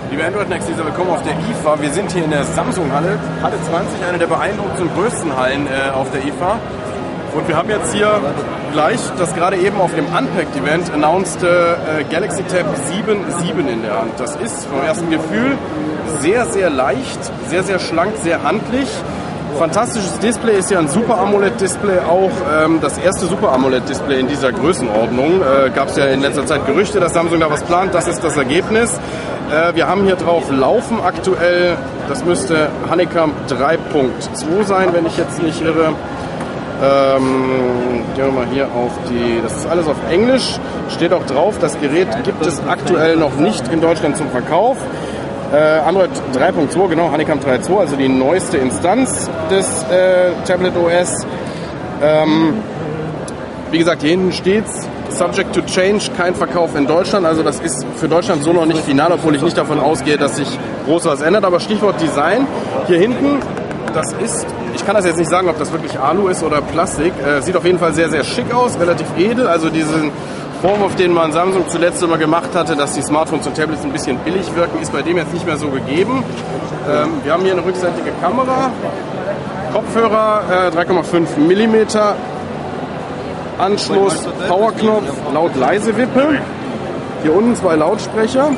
Liebe Android-Next-User, willkommen auf der IFA. Wir sind hier in der Samsung-Halle, Halle 20, eine der beeindruckendsten und größten Hallen auf der IFA. Und wir haben jetzt hier gleich das gerade eben auf dem Unpacked-Event announced Galaxy Tab 7.7 in der Hand. Das ist vom ersten Gefühl sehr, sehr leicht, sehr, sehr schlank, sehr handlich. Fantastisches Display, ist ja ein Super AMOLED-Display, auch das erste Super AMOLED-Display in dieser Größenordnung. Gab es ja in letzter Zeit Gerüchte, dass Samsung da was plant, das ist das Ergebnis. Wir haben hier drauf laufen aktuell, das müsste Honeycomb 3.2 sein, wenn ich jetzt nicht irre. Gehen wir mal hier auf die, das ist alles auf Englisch, steht auch drauf, das Gerät gibt es aktuell noch nicht in Deutschland zum Verkauf. Android 3.2, genau, Honeycomb 3.2, also die neueste Instanz des Tablet OS. Wie gesagt, hier hinten steht's, subject to change, kein Verkauf in Deutschland, also das ist für Deutschland so noch nicht final, obwohl ich nicht davon ausgehe, dass sich groß was ändert, aber Stichwort Design, hier hinten, das ist, ich kann das jetzt nicht sagen, ob das wirklich Alu ist oder Plastik, sieht auf jeden Fall sehr, sehr schick aus, relativ edel, also diesen Vorwurf, den man Samsung zuletzt immer gemacht hatte, dass die Smartphones und Tablets ein bisschen billig wirken, ist bei dem jetzt nicht mehr so gegeben. Wir haben hier eine rückseitige Kamera, Kopfhörer 3,5 mm, Anschluss, Powerknopf, laut-leise-Wippe, hier unten 2 Lautsprecher.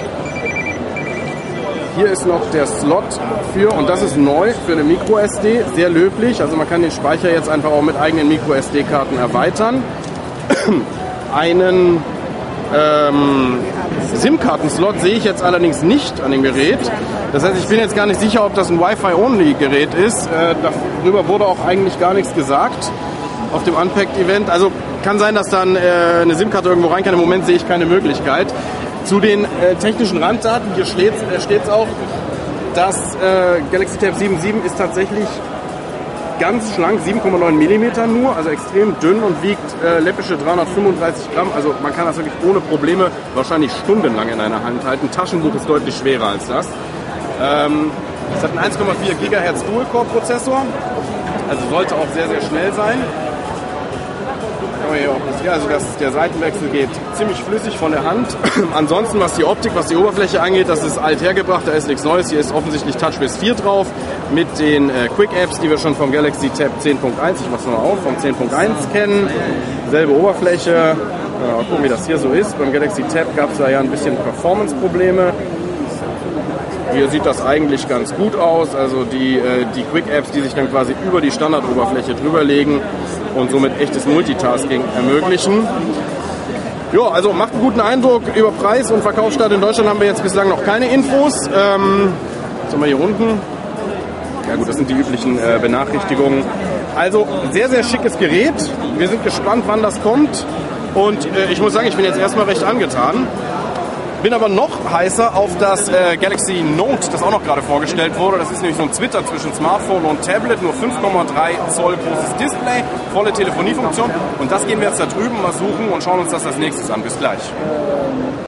Hier ist noch der Slot für, und das ist neu, für eine MicroSD, sehr löblich, also man kann den Speicher jetzt einfach auch mit eigenen MicroSD-Karten erweitern. Einen SIM-Karten-Slot sehe ich jetzt allerdings nicht an dem Gerät. Das heißt, ich bin jetzt gar nicht sicher, ob das ein Wi-Fi-Only-Gerät ist. Darüber wurde auch eigentlich gar nichts gesagt auf dem Unpacked-Event. Also kann sein, dass dann eine SIM-Karte irgendwo rein kann. Im Moment sehe ich keine Möglichkeit. Zu den technischen Randdaten, hier steht es auch, das Galaxy Tab 7.7 ist tatsächlich ganz schlank, 7,9 mm nur, also extrem dünn und wiegt läppische 335 Gramm. Also man kann das wirklich ohne Probleme wahrscheinlich stundenlang in einer Hand halten. Taschenbuch ist deutlich schwerer als das. Es hat einen 1,4 GHz Dual-Core-Prozessor, also sollte auch sehr, sehr schnell sein. Also der Seitenwechsel geht ziemlich flüssig von der Hand. Ansonsten, was die Optik, was die Oberfläche angeht, das ist alt hergebracht, da ist nichts Neues. Hier ist offensichtlich TouchWiz 4 drauf mit den Quick Apps, die wir schon vom Galaxy Tab 10.1, ich mach's mal auf, vom 10.1 kennen. Selbe Oberfläche. Mal gucken, wie das hier so ist. Beim Galaxy Tab gab es da ja ein bisschen Performance-Probleme. Hier sieht das eigentlich ganz gut aus, also die Quick-Apps, die sich dann quasi über die Standardoberfläche drüber legen und somit echtes Multitasking ermöglichen. Ja, also macht einen guten Eindruck. Über Preis und Verkaufsstart in Deutschland haben wir jetzt bislang noch keine Infos. Was haben wir hier unten? Ja gut, das sind die üblichen Benachrichtigungen. Also sehr, sehr schickes Gerät. Wir sind gespannt, wann das kommt. Und ich muss sagen, ich bin jetzt erstmal recht angetan. Bin aber noch heißer auf das Galaxy Note, das auch noch gerade vorgestellt wurde. Das ist nämlich so ein Twitter zwischen Smartphone und Tablet, nur 5,3 Zoll großes Display, volle Telefoniefunktion. Und das gehen wir jetzt da drüben mal suchen und schauen uns das als nächstes an. Bis gleich.